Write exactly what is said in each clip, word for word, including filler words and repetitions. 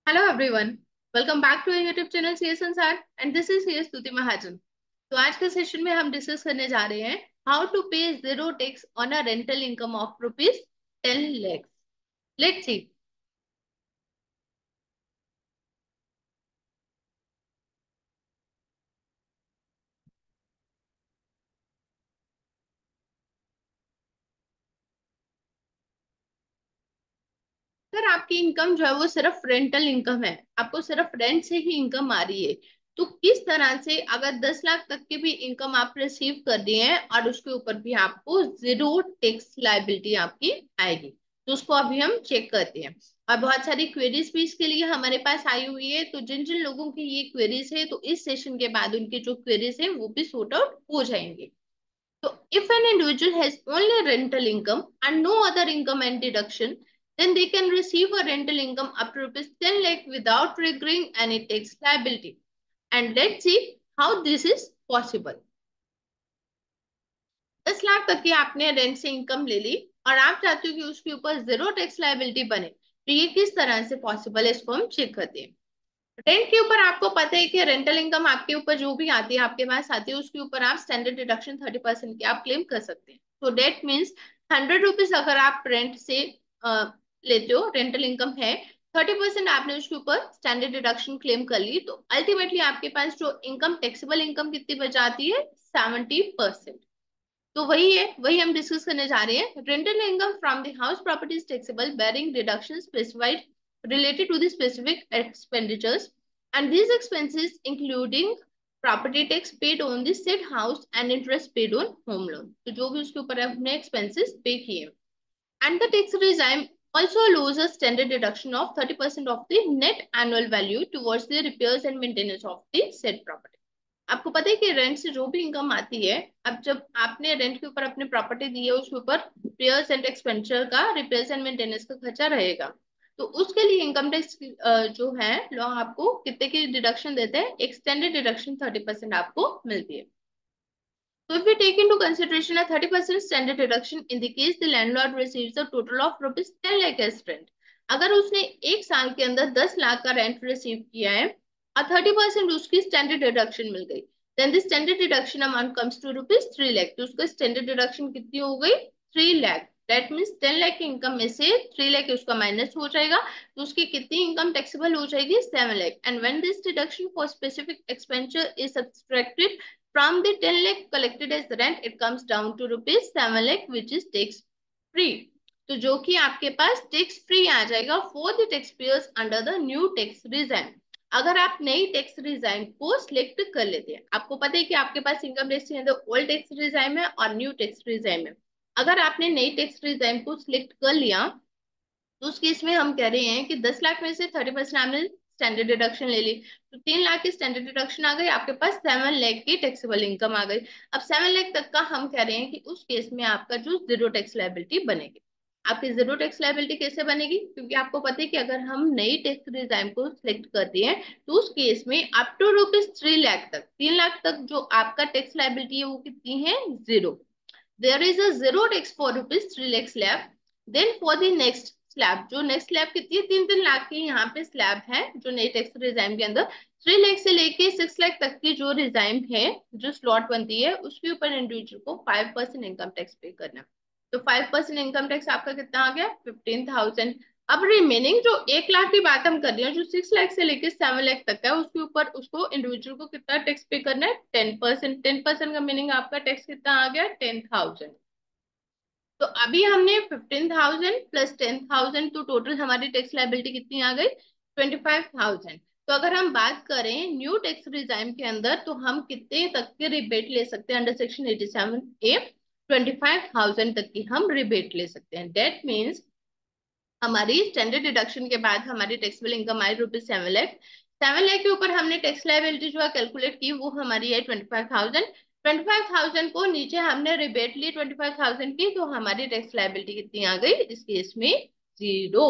Hello everyone, welcome back to our YouTube channel C A Sansaar and this is C A Satuti Mahajan. तो आज के session में हम discuss करने जा रहे हैं how to pay zero tax on a rental income of rupees ten lakhs. Let's see. अगर आपकी इनकम जो है वो सिर्फ रेंटल इनकम है, आपको सिर्फ रेंट से ही इनकम आ रही है, तो किस तरह से अगर दस लाख तक की भी इनकम आप रिसीव कर रही हैं और उसके ऊपर भी आपको जीरो टैक्स लायबिलिटी आपकी आएगी, तो उसको अभी हम चेक करते हैं. और बहुत सारी क्वेरीज भी इसके लिए हमारे पास आई हुई है, तो जिन जिन लोगों की ये क्वेरीज है तो इस सेशन के बाद उनकी जो क्वेरीज है वो भी सॉर्ट आउट हो जाएंगे. So, if an individual has only rental income and no other income and deduction, then they can receive a rental income up to rupees ten lakh without triggering any tax liability. And let's see how this is possible. दस लाख तक की आपने rent से income ले ली और आप चाहते हो कि उसके ऊपर जीरो टैक्स लायबिलिटी बने, तो ये किस तरह से पॉसिबल है इसको हम चेक करते हैं. रेंट के ऊपर आपको पता है कि रेंटल इनकम आपके ऊपर जो भी आती है, आपके पास आती है, उसके ऊपर आप स्टैंडर्ड डिडक्शन थर्टी परसेंट की आप क्लेम कर सकते हैं. तो डेट मीन्स हंड्रेड रुपीज अगर आप रेंट से अ, लेते हो, रेंटल इनकम है, थर्टी परसेंट आपने उसके ऊपर स्टैंडर्ड डिडक्शन क्लेम कर ली, तो अल्टीमेटली आपके पास जो इनकम टैक्सेबल इनकम कितनी बच जाती है, सेवेंटी परसेंट. तो वही है, वही हम डिस्कस करने जा रहे हैं. Rental income from the house property is taxable bearing deduction specified related to the specific expenditures, and these expenses including property tax paid on the said house and interest paid on home loan. तो जो भी उसके ऊपर हमने expenses पे किए, and the tax regime also allows a standard deduction of thirty percent of the net annual value towards the repairs and maintenance of the said property. आपको पता है कि रेंट से जो भी इनकम आती है, अब जब आपने रेंट के ऊपर अपनी प्रॉपर्टी दी है, उसके ऊपर रिपेयर्स एंड एक्सपेंडिचर का, रिपेयर्स एंड मेंटेनेंस का खर्चा रहेगा, तो उसके लिए इनकम टैक्स जो है लॉ आपको कितने की डिडक्शन देते हैं, एक्सटेंडेड डिडक्शन थर्टी परसेंट आपको मिलती है. So if we take into consideration a thirty percent standard deduction, in the case the landlord receives a total of rupees ten lakh as rent. अगर उसने एक साल के अंदर दस लाख का रेंट रिसीव किया है और थर्टी परसेंट उसकी स्टैंडर्ड डिडक्शन मिल गई, then the standard deduction amount comes to rupees three lakh. तो उसका स्टैंडर्ड डिडक्शन कितनी हो गई, three lakh. That means ten lakh की इनकम में से थ्री लाख उसका माइनस हो जाएगा, तो उसकी कितनी इनकम टैक्सेबल हो जाएगी, seven lakh. And when this deduction for specific expenditure is subtracted from the ten lakh collected as rent, it comes down to rupees seven lakh, which is tax free. तो जो कि आपके पास टैक्स फ्री आ जाएगा for the tax payers under the new tax regime. अगर आप नई tax regime को सिलेक्ट कर लेते हैं, आपको पता है कि आपके पास इनकम टैक्स के अंदर ओल्ड टैक्स रिजाइम है और न्यू टैक्स रिजाइम है. अगर आपने नई टैक्स रिजाइम को सिलेक्ट कर लिया, तो उस केस में हम कह रहे हैं कि दस लाख में से थर्टी परसेंट आपने स्टैंडर्ड डिडक्शन ले ली, तो तीन लाख की स्टैंडर्ड डिडक्शन आ गई, आपके पास सेवन लाख की टैक्सेबल इनकम आ गई. अब सेवन लाख तक का हम कह रहे हैं कि उस केस में आपका जो जीरो टैक्स लायबिलिटी बनेगी. आपकी जीरो टैक्स लायबिलिटी कैसे बनेगी, क्योंकि आपको पता है कि अगर हम नई टैक्स रिजाइम को सिलेक्ट करते हैं, तो उस केस में up to rupees three lakh तक, तीन लाख तक जो आपका टैक्स लायबिलिटी है वो कितनी है, zero. There is a zero tax for rupees three lakh slab. Then for the next slab, जो नेक्स्ट स्लैब कितनी है, तीन तीन लाख की यहाँ पे स्लैब है जो नई टैक्स रिजाइम के अंदर, थ्री लाख से लेके सिक्स लाख तक की जो रिजाइम है, जो स्लॉट बनती है, उसके ऊपर इंडिविजुअल को five percent income tax pay करना. तो फाइव परसेंट इनकम टैक्स आपका कितना आ गया, फिफ्टीन थाउजेंड. अब रिमेनिंग जो एक लाख की बात हम कर रहे हैं, जो सिक्स लाख से लेके सेवन लाख तक है, उसके ऊपर उसको इंडिविजुअल को कितना टैक्स पे करना है, टेन परसेंट. टेन परसेंट का मीनिंग आपका टैक्स कितना आ गया, टेन थाउजेंड. तो अभी हमने fifteen thousand plus ten thousand, तो टोटल हमारी टैक्स लायबिलिटी कितनी आ गई, ट्वेंटी फाइव थाउजेंड. तो अगर हम बात करें न्यू टैक्स रिजाइम के अंदर, तो हम कितने तक के रिबेट ले सकते हैं under section eighty seven A, twenty five thousand तक की हम रिबेट ले सकते हैं. डेट मीन्स हमारी स्टैंडर्ड डिडक्शन के बाद हमारी टैक्सेबल इनकम आई rupees seven lakh. Seven lakh के ऊपर हमने टैक्स लायबिलिटी जो है कैलकुलेट की, वो हमारी है twenty five thousand. Twenty five thousand को नीचे हमने रिबेट ली ट्वेंटी फाइव थाउजेंड की, तो हमारी टैक्स लायबिलिटी कितनी आ गई इस केस में, zero.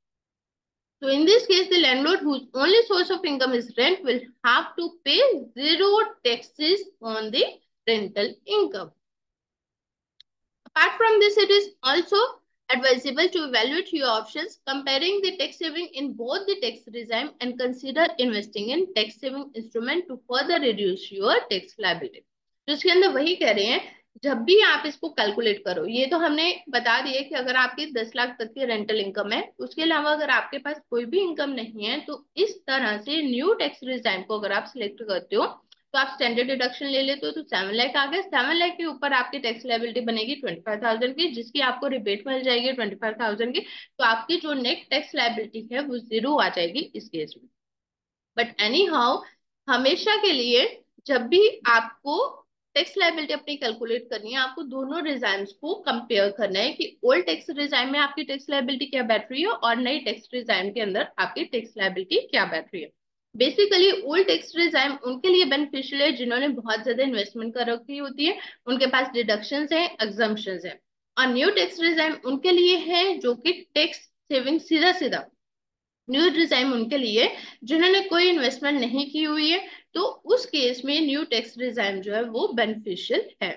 So in this case, the landlord whose only source of income is rent will have to pay zero taxes on the rental income. Apart from this, it is also advisable to evaluate your options, comparing the tax saving in both the tax regime and consider investing in tax saving instrument to further reduce your tax liability। तो इसके अंदर वही कह रहे हैं, जब भी आप इसको कैलकुलेट करो, ये तो हमने बता दिया कि अगर आपकी दस लाख तक की रेंटल इनकम है, उसके अलावा अगर आपके पास कोई भी इनकम नहीं है, तो इस तरह से न्यू टैक्स रिजाइम को अगर आप सिलेक्ट करते हो तो आप स्टैंडर्ड डिडक्शन ले लेते हो, तो सेवन लाख आ गए। सेवन लाख के ऊपर आपकी टैक्स लायबिलिटी बनेगी ट्वेंटी फाइव थाउजेंड की, जिसकी आपको रिबेट मिल जाएगी ट्वेंटी फाइव थाउजेंड की, तो आपकी जो नेट टैक्स लायबिलिटी है वो जीरो आ जाएगी इस केस में। बट एनी हाउ, हमेशा के लिए जब भी आपको टैक्स लायबिलिटी अपनी कैलकुलेट करनी है, आपको दोनों रिजाइम्स को कंपेयर करना है कि ओल्ड टैक्स रिजाइम में आपकी टैक्स लायबिलिटी क्या बैठ रही है और नई टैक्स रिजाइम के अंदर आपकी टैक्स लायबिलिटी क्या बैठ रही है। बेसिकली ओल्ड टैक्स रिजाइम उनके लिए बेनिफिशियल है जिन्होंने बहुत ज्यादा इन्वेस्टमेंट कर रखी होती है, उनके पास डिडक्शंस है, एग्जम्पशंस है। और न्यू टैक्स रिजाइम उनके लिए है जो कि टैक्स सेविंग सीधा सीधा। न्यू रिजाइम उनके लिए जिन्होंने कोई इन्वेस्टमेंट नहीं की हुई है, तो उस केस में न्यू टैक्स रिजाइम जो है वो बेनिफिशियल है।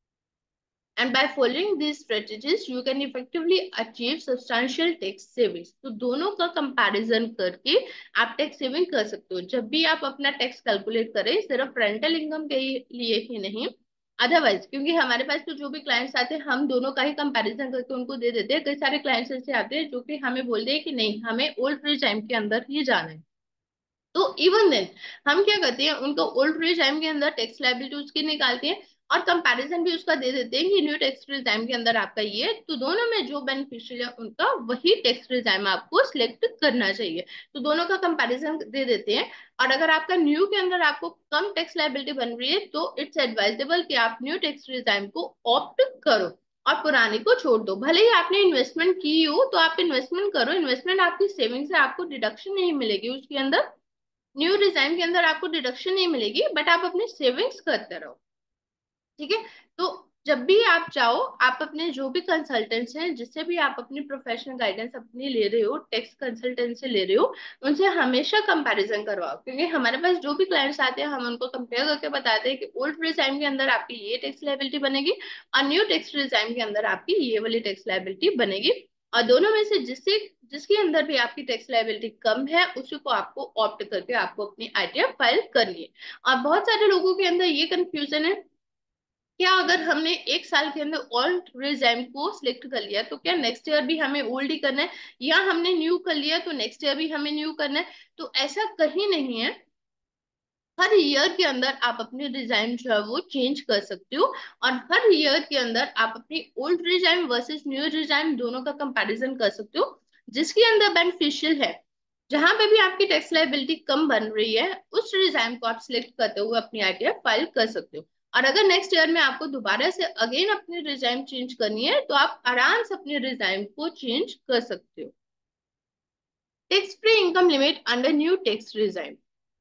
And by following these strategies, you can effectively achieve substantial tax savings। तो दोनों का कंपैरिजन करके आप टैक्स सेविंग कर सकते हो। जब भी आप अपना टैक्स कैलकुलेट करें, सिर्फ रेंटल इनकम के लिए ही नहीं, अदरवाइज, क्योंकि हमारे पास तो जो भी क्लाइंट्स आते हैं हम दोनों का ही कंपैरिजन करके उनको दे देते हैं। कई सारे क्लाइंट्स ऐसे आते हैं जो कि हमें बोलते हैं कि नहीं, हमें ओल्ड रिजाइम के अंदर ही जाना है, तो इवन देन हम क्या करते हैं, उनको ओल्ड रिजाइम के अंदर टैक्स लायबिलिटी उसकी निकालते हैं और कंपैरिजन भी उसका दे देते हैं कि न्यू टैक्स रिजाइम के अंदर आपका ये, तो दोनों में जो बेनिफिशियल है उनका वही टैक्स रिजाइम आपको सिलेक्ट करना चाहिए। तो दोनों का कंपैरिजन दे देते हैं, और अगर आपका न्यू के अंदर आपको कम टैक्स लायबिलिटी बन रही है तो इट्स एडवाइजेबल कि आप न्यू टैक्स रिजाइम को ऑप्ट करो और पुराने को छोड़ दो। भले ही आपने इन्वेस्टमेंट की हो तो आप इन्वेस्टमेंट करो, इन्वेस्टमेंट आपकी सेविंग से आपको डिडक्शन नहीं मिलेगी उसके अंदर, न्यू डिजाइन के अंदर आपको डिडक्शन नहीं मिलेगी, बट आप अपने सेविंग्स करते रहो। ठीक है, तो जब भी आप चाहो, आप अपने जो भी कंसल्टेंट्स हैं जिससे भी आप अपनी प्रोफेशनल गाइडेंस अपनी ले रहे हो, टैक्स कंसल्टेंट से ले रहे हो, उनसे हमेशा कंपैरिजन करवाओ। क्योंकि हमारे पास जो भी क्लाइंट्स आते हैं हम उनको कंपेयर करके बताते हैं कि ओल्ड डिजाइन के अंदर आपकी ये टैक्स लायबिलिटी बनेगी और न्यू टैक्स डिजाइन के अंदर आपकी ये वाली टैक्स लायबिलिटी बनेगी, और दोनों में से जिससे जिसके अंदर भी आपकी टैक्स लायबिलिटी कम है उसी को आपको ऑप्ट करके आपको अपनी आईटीआर फाइल करनी है। और बहुत सारे लोगों के अंदर ये कंफ्यूजन है, क्या अगर हमने एक साल के अंदर ओल्ड रिजाइम को सिलेक्ट कर लिया तो क्या नेक्स्ट ईयर भी हमें ओल्ड ही करना है, या हमने न्यू कर लिया तो नेक्स्ट ईयर भी हमें न्यू करना है? तो ऐसा कहीं नहीं है। हर ईयर के अंदर आप अपने रिजाइम जो है वो चेंज कर सकते हो, और हर ईयर के अंदर आप अपनी old regime versus new regime दोनों का कंपैरिजन कर सकते हो, जिसके अंदर बेनिफिशियल है, जहां पे भी आपकी टैक्स लायबिलिटी कम बन रही है उस रिजाइम को आप सिलेक्ट करते हुए अपनी आईटीआर फाइल कर सकते हो। और अगर नेक्स्ट ईयर में आपको दोबारा से अगेन अपनी रिजाइम चेंज करनी है तो आप आराम से अपने रिजाइम को चेंज कर सकते हो। Tax free income limit under new tax regime.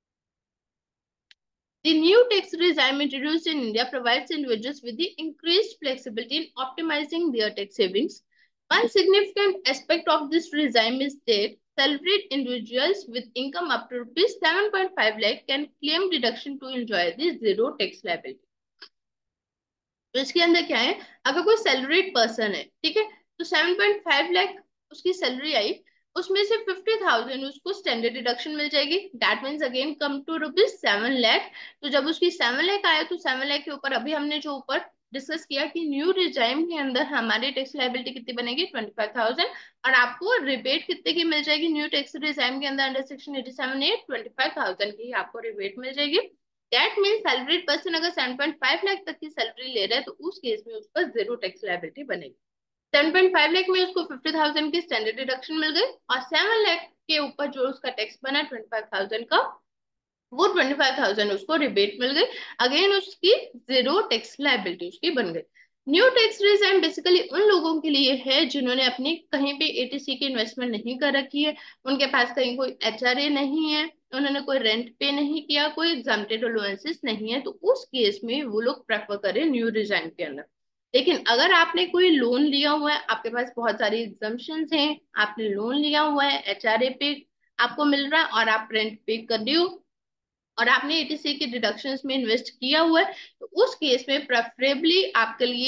The new tax regime introduced in India provides individuals with the increased flexibility in optimizing their tax savings. One significant aspect of this regime is that salaried individuals with income up to rupees seven point five lakh can claim deduction to enjoy the zero tax liability. तो इसके अंदर क्या है, अगर कोई salaried person है, ठीक है, तो सेवन पॉइंट फाइव लाख उसकी सैलरी आई, उसमें से फिफ्टी थाउजेंड उसको स्टैंडर्ड डिडक्शन मिल जाएगी, that means again come to rupees seven lakh. तो जब उसकी सेवन लाख आया तो सेवन लाख के ऊपर अभी हमने जो ऊपर डिस्कस किया कि न्यू रिजाइम के अंदर हमारी टैक्स लायबिलिटी कितनी बनेगी, ट्वेंटी फाइव थाउजेंड, और आपको रिबेट कितने की मिल जाएगी न्यू टैक्स रिजाइम के अंदर under section eighty seven A twenty five thousand की आपको रिबेट मिल जाएगी। दैट मीन सैलरीड पर्सन अगर सेवन पॉइंट फाइव लाख तक की सैलरी ले रहा है तो उस केस में उसका जीरो टैक्स लायबिलिटी बनेगी। सेवन पॉइंट फाइव लाख में उसको फिफ्टी थाउजेंड की स्टैंडर्ड डिडक्शन मिल गई, और सेवन लाख के ऊपर जो उसका टैक्स बना ट्वेंटी फाइव थाउजेंड का, वो ट्वेंटी फाइव थाउजेंड उसको रिबेट मिल गई, अगेन उसकी जीरो टैक्स लायबिलिटी उसकी बन गई। न्यू टैक्स रिजाइम बेसिकली उन लोगों के लिए है जिन्होंने अपनी कहीं पे एटीसी की इन्वेस्टमेंट नहीं कर रखी है, उनके पास कहीं कोई एचआरए नहीं है, उन्होंने कोई रेंट पे नहीं किया, कोई एग्जाम्प्टेड अलाउंसेस नहीं है, तो उस केस में वो लोग प्रेफर करें न्यू रिजाइम के अंदर। लेकिन अगर आपने कोई लोन लिया हुआ है, आपके पास बहुत सारी एग्जम्पशंस हैं, आपने लोन लिया हुआ है, एचआरए पे आपको मिल रहा है और आप रेंट पे कर रहे हो, और आपने एटीसी के डिडक्शंस में इन्वेस्ट किया हुआ है, तो उस केस में प्रेफरेबली आपके लिए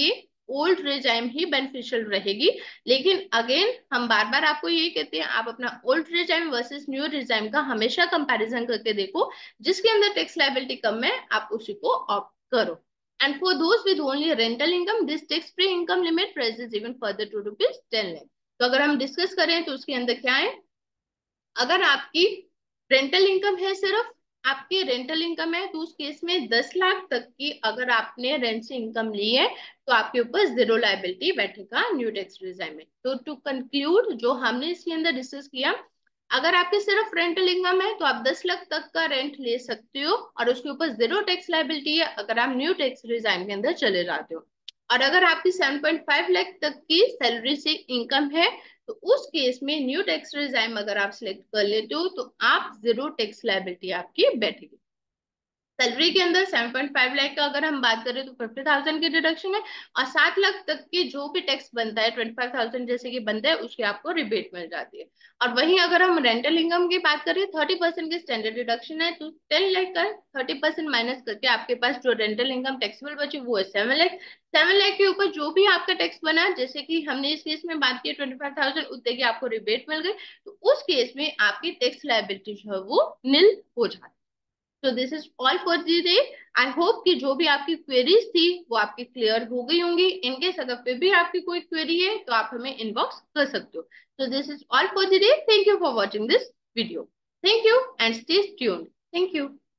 ओल्ड रेजाइम ही बेनिफिशियल रहेगी। लेकिन अगेन हम बार बार आपको यही कहते हैं, आप अपना old regime versus new regime का हमेशा कंपैरिजन करके देखो, जिसके अंदर टैक्स लायबिलिटी कम है आप उसी को ऑप्ट करो। And for those with only rental income, this tax-free income limit rises even further to rupees ten lakh. तो अगर हम डिस्कस करें तो उसके अंदर क्या है, अगर आपकी रेंटल इनकम है, सिर्फ आपकी रेंटल इनकम है, तो उस केस में दस लाख तक की अगर आपने रेंट से इनकम ली है तो आपके ऊपर जीरो लायबिलिटी बैठेगा न्यू टैक्स रिजाइम में। तो टू कंक्लूड जो हमने इसके अंदर डिस्कस किया, अगर आपके सिर्फ रेंटल इनकम है तो आप दस लाख तक का रेंट ले सकते हो और उसके ऊपर जीरो टैक्स लायबिलिटी है अगर आप न्यू टैक्स रिजाइम के अंदर चले जाते हो। और अगर आपकी सेवन पॉइंट फाइव लाख तक की सैलरी से इनकम है तो उस केस में न्यू टैक्स रिजाइम अगर आप सिलेक्ट कर लेते हो तो आप जीरो टैक्स लायबिलिटी आपकी बैठेगी। सैलरी के अंदर सेवन पॉइंट फाइव लाख का अगर हम बात करें तो फिफ्टी थाउजेंड की डिडक्शन है, और सात लाख तक की जो भी टैक्स बनता है ट्वेंटी फाइव थाउजेंड जैसे कि बनता है उसकी आपको रिबेट मिल जाती है। और वहीं अगर हम रेंटल इनकम की बात करें, थर्टी परसेंट की स्टैंडर्ड डिडक्शन है, तो टेन लाख का थर्टी परसेंट माइनस करके आपके पास जो रेंटल इनकम टैक्सेबल बची वो है सेवन लाख। सेवन लाख के ऊपर जो भी आपका टैक्स बना, जैसे कि हमने इस केस में बात की ट्वेंटी फाइव थाउजेंड उतने की आपको रिबेट मिल गई, तो उस केस में आपकी टैक्स लायबिलिटी जो है वो निल हो जाती है। तो this is all for the day. I hope कि जो भी आपकी क्वेरीज थी वो आपकी क्लियर हो गई होंगी। इनकेस अगर फिर भी आपकी कोई क्वेरी है तो आप हमें इनबॉक्स कर सकते हो। तो this is all for the day. Thank you for watching this video. Thank you and stay tuned. Thank you.